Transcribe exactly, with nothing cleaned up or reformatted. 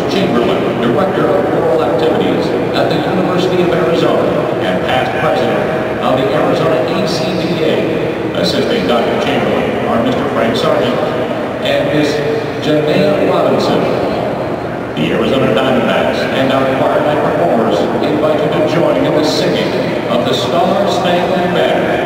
Chamberlain, Director of Choral Activities at the University of Arizona and past President of the Arizona A C T A. Assisting Doctor Chamberlain are Mister Frank Sargent and Miss Janaea Robinson. The Arizona Diamondbacks and our choir night performers invite you to join in the singing of the Star Spangled Banner.